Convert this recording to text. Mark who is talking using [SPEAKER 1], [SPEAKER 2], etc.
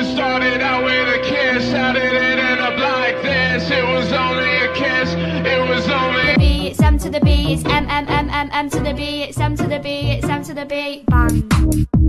[SPEAKER 1] Started out with a kiss, how did it end up like this? It was only a kiss, it was only
[SPEAKER 2] B, it's M to the B, it's M to the B, it's M to the B, it's M to the B, bang.